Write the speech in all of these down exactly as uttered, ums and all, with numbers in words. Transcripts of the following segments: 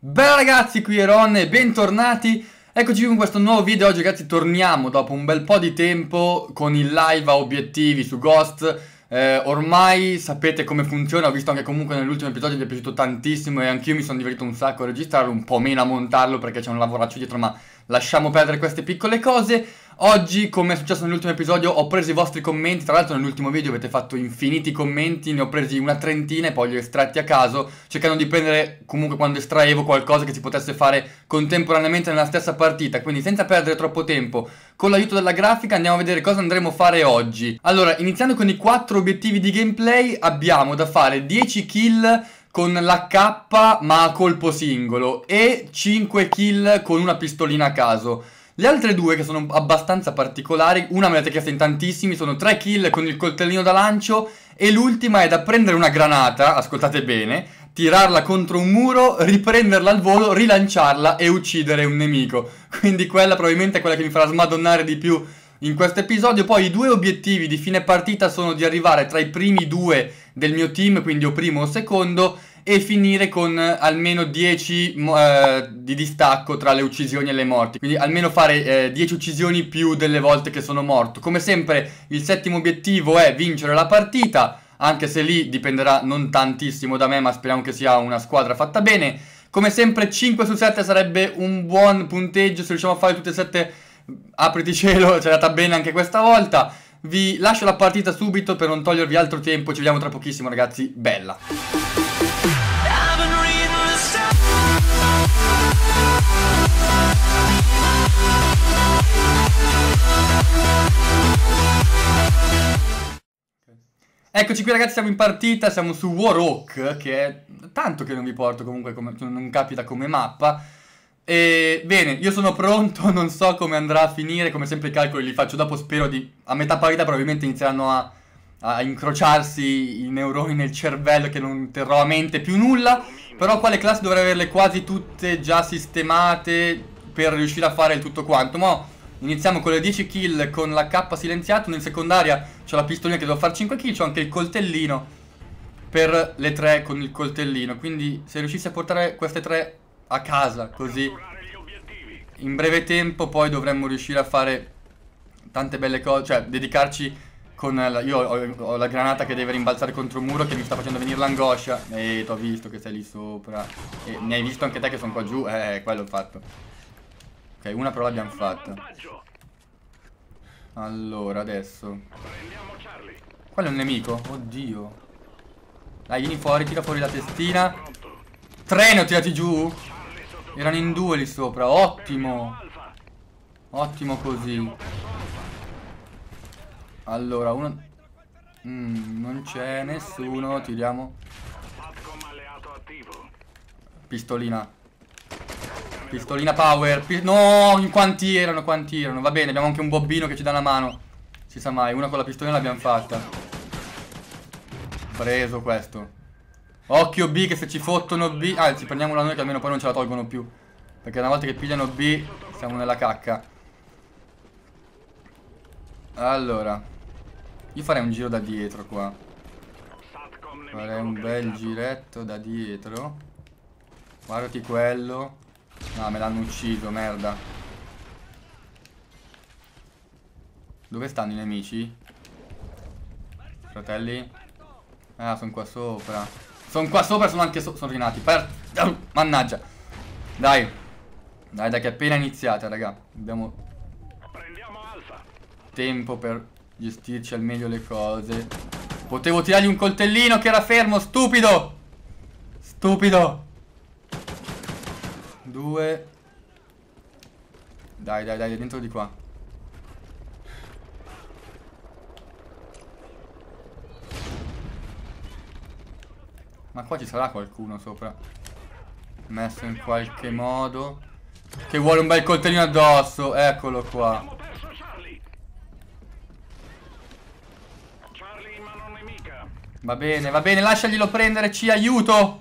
Bella ragazzi, qui è Ron e bentornati. Eccoci con questo nuovo video. Oggi ragazzi torniamo dopo un bel po' di tempo con il live a obiettivi su Ghost. eh, Ormai sapete come funziona, ho visto anche comunque nell'ultimo episodio vi è piaciuto tantissimo e anch'io mi sono divertito un sacco a registrarlo, un po' meno a montarlo perché c'è un lavoraccio dietro, ma lasciamo perdere queste piccole cose. Oggi, come è successo nell'ultimo episodio, ho preso i vostri commenti. Tra l'altro nell'ultimo video avete fatto infiniti commenti, ne ho presi una trentina e poi li ho estratti a caso, cercando di prendere comunque quando estraevo qualcosa che si potesse fare contemporaneamente nella stessa partita. Quindi senza perdere troppo tempo, con l'aiuto della grafica andiamo a vedere cosa andremo a fare oggi. Allora, iniziando con i quattro obiettivi di gameplay, abbiamo da fare dieci kill con l'A K ma a colpo singolo e cinque kill con una pistolina a caso. Le altre due, che sono abbastanza particolari, una me l'avete chiesta in tantissimi, sono tre kill con il coltellino da lancio e l'ultima è da prendere una granata, ascoltate bene, tirarla contro un muro, riprenderla al volo, rilanciarla e uccidere un nemico. Quindi quella probabilmente è quella che mi farà smadonnare di più in questo episodio. Poi i due obiettivi di fine partita sono di arrivare tra i primi due del mio team, quindi o primo o secondo, e finire con almeno dieci eh, di distacco tra le uccisioni e le morti. Quindi almeno fare eh, dieci uccisioni più delle volte che sono morto. Come sempre il settimo obiettivo è vincere la partita, anche se lì dipenderà non tantissimo da me, ma speriamo che sia una squadra fatta bene. Come sempre cinque su sette sarebbe un buon punteggio, se riusciamo a fare tutte e sette apriti cielo, ci è andata bene anche questa volta. Vi lascio la partita subito per non togliervi altro tempo, ci vediamo tra pochissimo ragazzi, bella! Eccoci qui ragazzi, siamo in partita, siamo su Warhawk, che è tanto che non vi porto comunque, come, non capita come mappa. E bene, io sono pronto, non so come andrà a finire, come sempre i calcoli li faccio dopo, spero di... A metà partita probabilmente inizieranno a, a incrociarsi i neuroni nel cervello che non terrò a mente più nulla. Però qua le classi dovrei averle quasi tutte già sistemate per riuscire a fare il tutto quanto. Ma iniziamo con le dieci kill con l'A K silenziato, nel secondaria c'ho la pistolina che devo fare cinque kill, c'ho anche il coltellino per le tre con il coltellino. Quindi se riuscissi a portare queste tre a casa così in breve tempo poi dovremmo riuscire a fare tante belle cose, cioè dedicarci con la, io ho, ho la granata che deve rimbalzare contro un muro che mi sta facendo venire l'angoscia. E t'ho visto che sei lì sopra e ne hai visto anche te che sono qua giù. Eh, quello ho fatto. Ok, una però l'abbiamo fatta. Allora adesso quello è un nemico, oddio. Dai, vieni fuori, tira fuori la testina. Tre ne ho tirati giù. Erano in due lì sopra, ottimo. Ottimo così. Allora, uno... Mm, non c'è nessuno, tiriamo. Pistolina. Pistolina power. Pi no, in quanti erano, quanti erano. Va bene, abbiamo anche un bobbino che ci dà una mano. Si sa mai, una con la pistolina l'abbiamo fatta. Preso questo. Occhio B, che se ci fottono B... Anzi, prendiamola noi che almeno poi non ce la tolgono più. Perché una volta che pigliano B siamo nella cacca. Allora, io farei un giro da dietro qua. Farei un bel giretto da dietro. Guardati quello. No, me l'hanno ucciso, merda. Dove stanno i nemici? Fratelli? Ah, sono qua sopra. Sono qua sopra, sono anche so sono rinati. Per... Mannaggia. Dai. Dai, dai, che è appena iniziata, raga. Abbiamo tempo per gestirci al meglio le cose. Potevo tirargli un coltellino che era fermo, stupido. Stupido. Due. Dai, dai, dai, dentro di qua. Ma qua ci sarà qualcuno sopra, messo in qualche modo, che vuole un bel coltellino addosso. Eccolo qua. Va bene, va bene, lasciaglielo prendere, ci aiuto.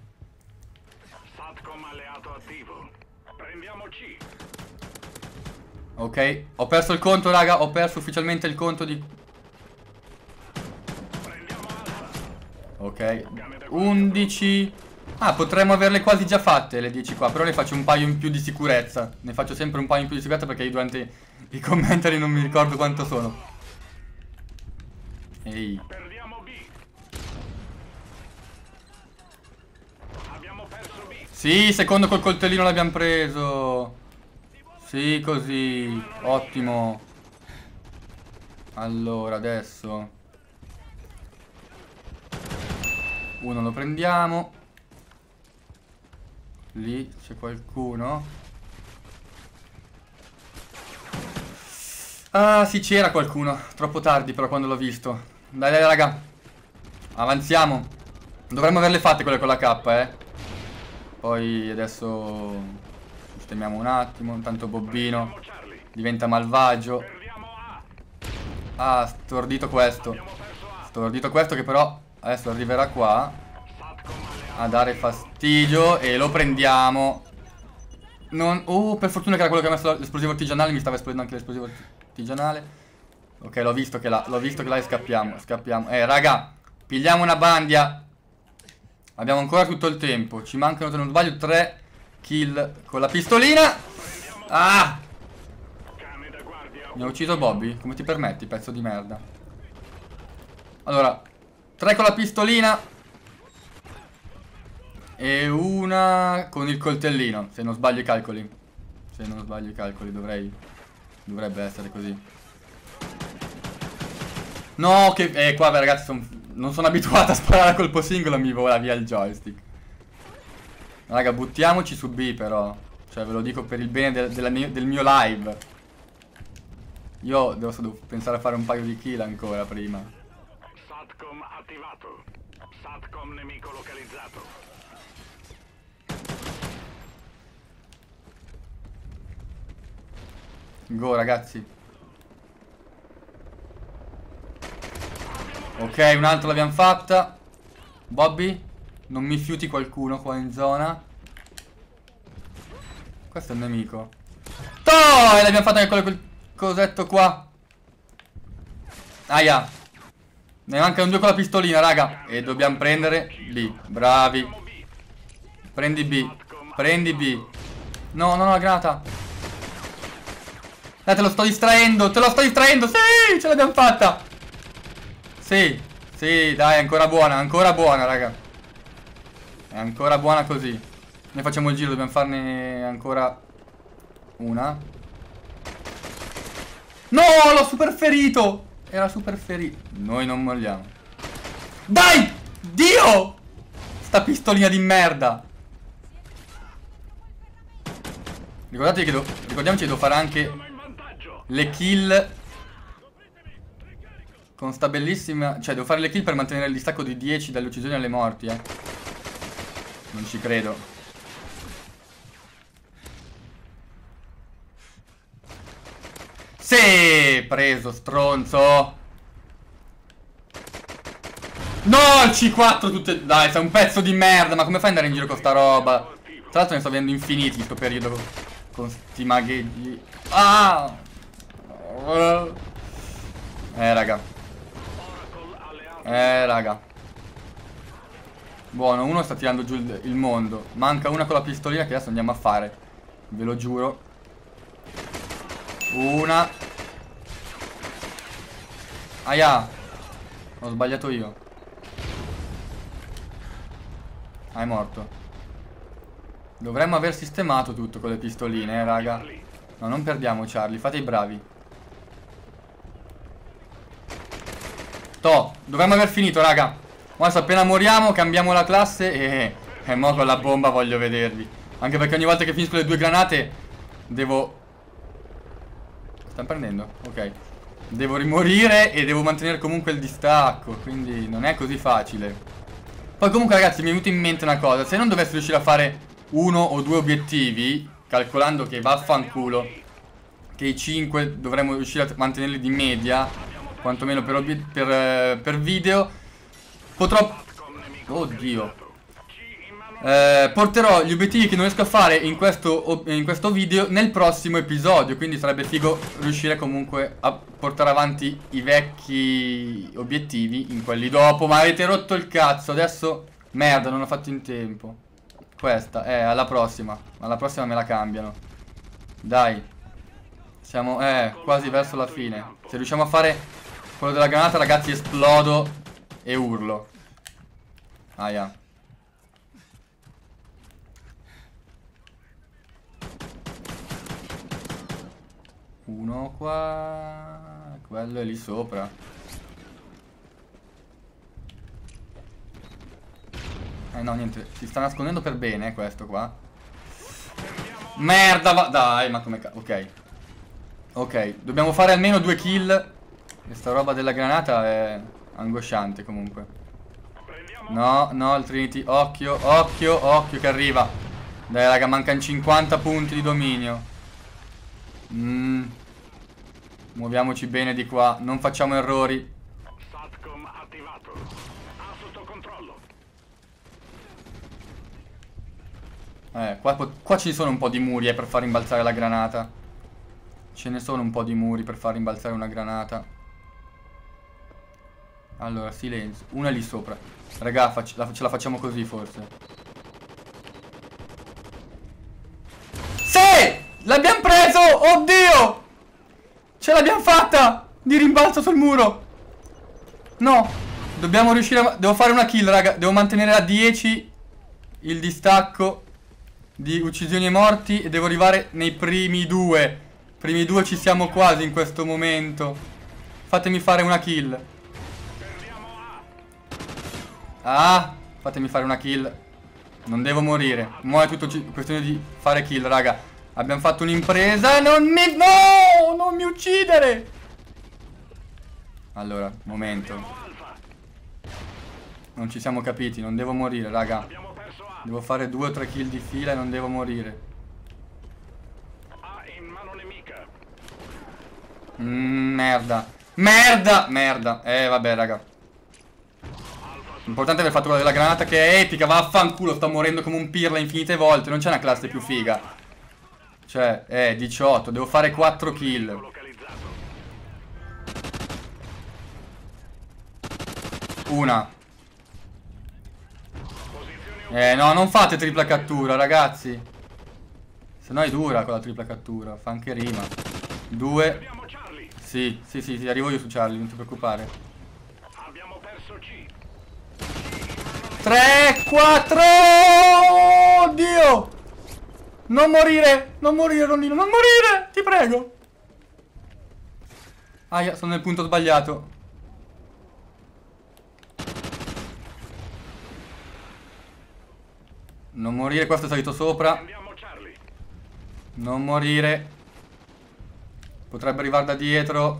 Ok, ho perso il conto raga, ho perso ufficialmente il conto di... Ok, undici, Ah, potremmo averle quasi già fatte le dieci qua, però ne faccio un paio in più di sicurezza. Ne faccio sempre un paio in più di sicurezza perché io durante i commentari non mi ricordo quanto sono. Ehi. Perdiamo B. Abbiamo perso B. Sì, secondo col coltellino l'abbiamo preso. Sì, così. Ottimo. Allora, adesso uno lo prendiamo. Lì c'è qualcuno. Ah, sì, c'era qualcuno. Troppo tardi però quando l'ho visto. Dai, dai, raga. Avanziamo. Dovremmo averle fatte quelle con la K, eh. Poi adesso sistemiamo un attimo. Intanto Bobbino diventa malvagio. Ah, stordito questo. Stordito questo che però adesso arriverà qua a dare fastidio. E lo prendiamo. Non... Oh, per fortuna che era quello che ha messo l'esplosivo artigianale. Mi stava esplodendo anche l'esplosivo artigianale. Ok, l'ho visto che là. L'ho visto che là e scappiamo. Scappiamo. Eh, raga, pigliamo una bandia. Abbiamo ancora tutto il tempo. Ci mancano, se non sbaglio, tre kill con la pistolina. Ah! Mi ha ucciso Bobby? Come ti permetti, pezzo di merda? Allora, tre con la pistolina e una con il coltellino, se non sbaglio i calcoli. Se non sbaglio i calcoli, dovrei... Dovrebbe essere così. No, che... Eh, qua ragazzi, son... non sono abituato a sparare a colpo singolo, mi vola via il joystick. Raga, buttiamoci su B però. Cioè, ve lo dico per il bene del, della mia, del mio live. Io devo, devo pensare a fare un paio di kill ancora prima. Satcom attivato. Satcom nemico localizzato. Go ragazzi. Ok, un altro l'abbiamo fatta. Bobby, non mi fiuti qualcuno qua in zona. Questo è un nemico. Toh! E l'abbiamo fatta anche quel cosetto qua. Aia. Ne mancano due con la pistolina, raga. E dobbiamo prendere B. Bravi. Prendi B. Prendi B. No, no, no, la granata. Dai, te lo sto distraendo. Te lo sto distraendo. Sì, ce l'abbiamo fatta. Sì, sì, dai, è ancora buona. Ancora buona, raga. È ancora buona così. Noi facciamo il giro, dobbiamo farne ancora una. No, l'ho super ferito. Era super ferito. Noi non molliamo. Dai! Dio! Sta pistolina di merda. Ricordatevi che devo, ricordiamoci che devo fare anche le kill con sta bellissima... Cioè devo fare le kill per mantenere il distacco di dieci dalle uccisioni alle morti, eh. Non ci credo. Sì, preso, stronzo. No, il C quattro tutte... Dai, sei un pezzo di merda. Ma come fai ad andare in giro con sta roba? Tra l'altro ne sto avendo infiniti in sto periodo con, con sti magheggi. Ah! Eh, raga. Eh, raga. Buono, uno sta tirando giù il, il mondo. Manca una con la pistolina che adesso andiamo a fare. Ve lo giuro. Una. Aia. Ho sbagliato io. Ah, è morto. Dovremmo aver sistemato tutto con le pistoline, eh, raga. No, non perdiamo Charlie, fate i bravi. Toh, dovremmo aver finito, raga. Adesso appena moriamo cambiamo la classe e... E mo con la bomba voglio vedervi. Anche perché ogni volta che finisco le due granate devo... Stanno prendendo? Ok. Devo rimorire e devo mantenere comunque il distacco. Quindi non è così facile. Poi comunque ragazzi mi è venuta in mente una cosa. Se non dovessi riuscire a fare uno o due obiettivi, calcolando che vaffanculo, che i cinque dovremmo riuscire a mantenerli di media, quantomeno per, per, per video, potrò... Oddio. Eh, porterò gli obiettivi che non riesco a fare in questo, in questo video nel prossimo episodio. Quindi sarebbe figo riuscire comunque a portare avanti i vecchi obiettivi in quelli dopo. Ma avete rotto il cazzo. Adesso merda, non ho fatto in tempo. Questa, eh, alla prossima. Alla prossima me la cambiano. Dai. Siamo, eh, quasi verso la fine. Se riusciamo a fare quello della granata, ragazzi, esplodo e urlo. Aia. Uno qua. Quello è lì sopra. Eh no, niente. Si sta nascondendo per bene, eh, questo qua. Merda, va. Dai, ma come cazzo. Ok. Ok, dobbiamo fare almeno due kill. Questa roba della granata è angosciante comunque. No, no, il Trinity. Occhio, occhio, occhio che arriva. Dai raga, mancano cinquanta punti di dominio. Mm. Muoviamoci bene di qua. Non facciamo errori. Satcom attivato. Ha sotto controllo. Eh, qua, qua ci sono un po' di muri eh, per far rimbalzare la granata. Ce ne sono un po' di muri per far rimbalzare una granata. Allora, silenzio. Una lì sopra. Raga, la, ce la facciamo così forse. Sì! L'abbiamo preso! Oddio! Ce l'abbiamo fatta! Di rimbalzo sul muro. No. Dobbiamo riuscire a... Devo fare una kill, raga. Devo mantenere a dieci il distacco di uccisioni e morti. E devo arrivare nei primi due. Primi due ci siamo quasi in questo momento. Fatemi fare una kill. Ah, fatemi fare una kill. Non devo morire. Mo' è tutto questione di fare kill, raga. Abbiamo fatto un'impresa. Non mi... No! Non mi uccidere! Allora, momento. Non ci siamo capiti. Non devo morire, raga. Devo fare due o tre kill di fila e non devo morire. Mm, merda. Merda! Merda. Eh, vabbè, raga. L'importante è aver fatto quella della granata che è epica. Vaffanculo, sto morendo come un pirla infinite volte. Non c'è una classe più figa. Cioè, eh, diciotto. Devo fare quattro kill. Una. Eh, no, non fate tripla cattura, ragazzi. Se no è dura con la tripla cattura. Fa anche rima. Due. Sì, sì, sì, sì, arrivo io su Charlie, non ti preoccupare. Abbiamo perso C. tre, quattro. Oddio. Non morire, non morire, Rondino, non morire, ti prego. Aia, sono nel punto sbagliato. Non morire, questo è salito sopra. Non morire. Potrebbe arrivare da dietro.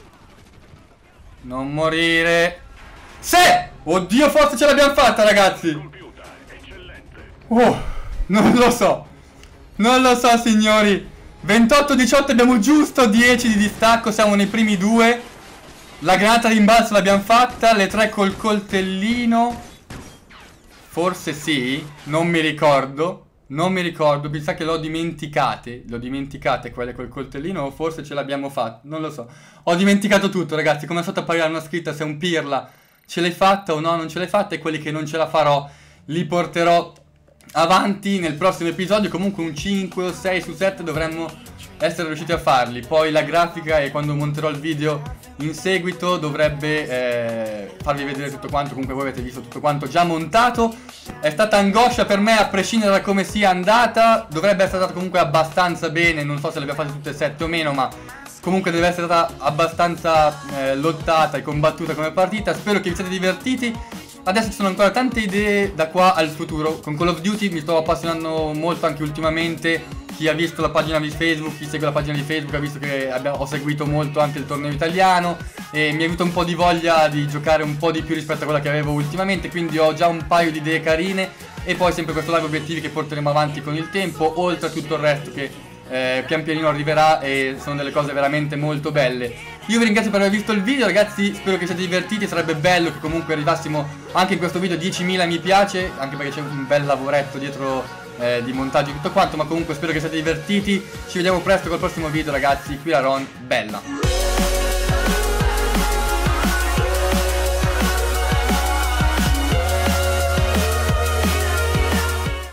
Non morire. Sì! Oddio, forse ce l'abbiamo fatta, ragazzi. Oh, non lo so. Non lo so, signori. ventotto diciotto, abbiamo giusto dieci di distacco. Siamo nei primi due. La granata rimbalzo l'abbiamo fatta. Le tre col coltellino. Forse sì. Non mi ricordo. Non mi ricordo. Mi sa che l'ho dimenticate. L'ho dimenticate quelle col coltellino. O forse ce l'abbiamo fatta. Non lo so. Ho dimenticato tutto, ragazzi. Come sotto apparirà una scritta se un pirla ce l'hai fatta o no, non ce l'hai fatta. E quelli che non ce la farò li porterò avanti nel prossimo episodio. Comunque un cinque o sei su sette dovremmo essere riusciti a farli. Poi la grafica e quando monterò il video in seguito dovrebbe eh, farvi vedere tutto quanto. Comunque voi avete visto tutto quanto già montato. È stata angoscia per me a prescindere da come sia andata. Dovrebbe essere stata comunque abbastanza bene. Non so se le abbiamo fatte tutte e sette o meno, ma comunque deve essere stata abbastanza eh, lottata e combattuta come partita. Spero che vi siate divertiti. Adesso ci sono ancora tante idee da qua al futuro. Con Call of Duty mi sto appassionando molto anche ultimamente. Chi ha visto la pagina di Facebook, chi segue la pagina di Facebook ha visto che abbiamo, ho seguito molto anche il torneo italiano. E mi è venuto un po' di voglia di giocare un po' di più rispetto a quella che avevo ultimamente. Quindi ho già un paio di idee carine. E poi sempre questo live obiettivi che porteremo avanti con il tempo. Oltre a tutto il resto che eh, pian pianino arriverà. E sono delle cose veramente molto belle. Io vi ringrazio per aver visto il video, ragazzi. Spero che siate divertiti. Sarebbe bello che comunque arrivassimo anche in questo video diecimila mi piace. Anche perché c'è un bel lavoretto dietro eh, di montaggio e tutto quanto. Ma comunque spero che siate divertiti. Ci vediamo presto col prossimo video, ragazzi. Qui la Ron, bella.